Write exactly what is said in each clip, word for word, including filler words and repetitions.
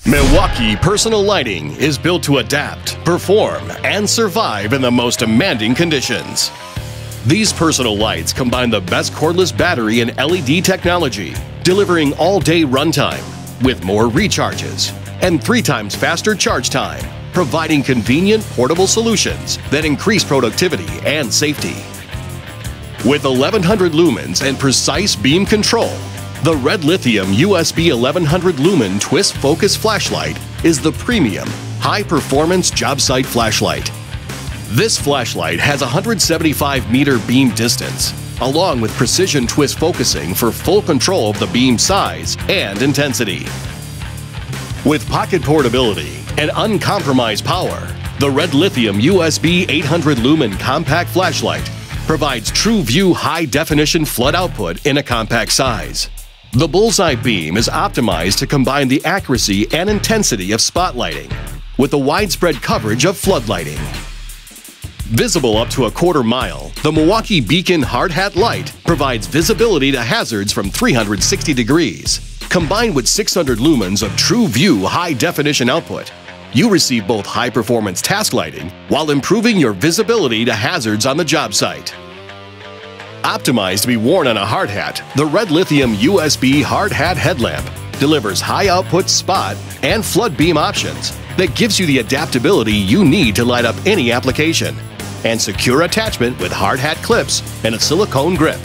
Milwaukee Personal Lighting is built to adapt, perform, and survive in the most demanding conditions. These personal lights combine the best cordless battery and L E D technology, delivering all-day runtime with more recharges and three times faster charge time, providing convenient portable solutions that increase productivity and safety. With eleven hundred lumens and precise beam control, the REDLITHIUM U S B eleven hundred lumen twist focus flashlight is the premium, high-performance job site flashlight. This flashlight has one hundred seventy-five meter beam distance, along with precision twist focusing for full control of the beam size and intensity. With pocket portability and uncompromised power, the REDLITHIUM U S B eight hundred lumen compact flashlight provides TRUEVIEW High-Definition Flood Output in a compact size. The bullseye beam is optimized to combine the accuracy and intensity of spotlighting with the widespread coverage of floodlighting. Visible up to a quarter mile, the Milwaukee Beacon Hard Hat Light provides visibility to hazards from three hundred sixty degrees. Combined with six hundred lumens of TRUEVIEW High-Definition Output, you receive both high-performance task lighting while improving your visibility to hazards on the job site. Optimized to be worn on a hard hat, the REDLITHIUM U S B Hard Hat Headlamp delivers high-output spot and flood beam options that gives you the adaptability you need to light up any application, and secure attachment with hard hat clips and a silicone grip.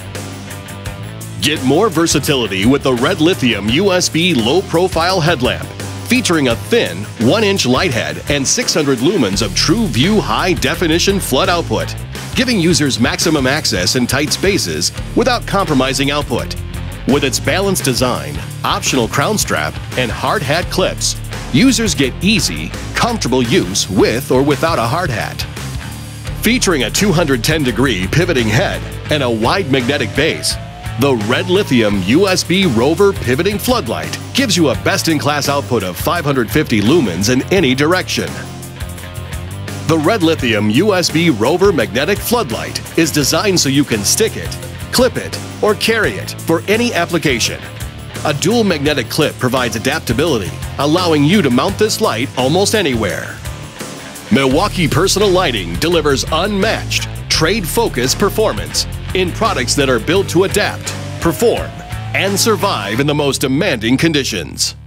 Get more versatility with the REDLITHIUM U S B Low-Profile Headlamp, featuring a thin one inch light head and six hundred lumens of TRUEVIEW High-Definition Flood Output, giving users maximum access in tight spaces without compromising output. With its balanced design, optional crown strap, and hard hat clips, users get easy, comfortable use with or without a hard hat. Featuring a two hundred ten degree pivoting head and a wide magnetic base, the REDLITHIUM U S B Rover Pivoting Floodlight gives you a best-in-class output of five hundred fifty lumens in any direction. The REDLITHIUM U S B Rover Magnetic Floodlight is designed so you can stick it, clip it, or carry it for any application. A dual magnetic clip provides adaptability, allowing you to mount this light almost anywhere. Milwaukee Personal Lighting delivers unmatched, trade-focused performance in products that are built to adapt, perform, and survive in the most demanding conditions.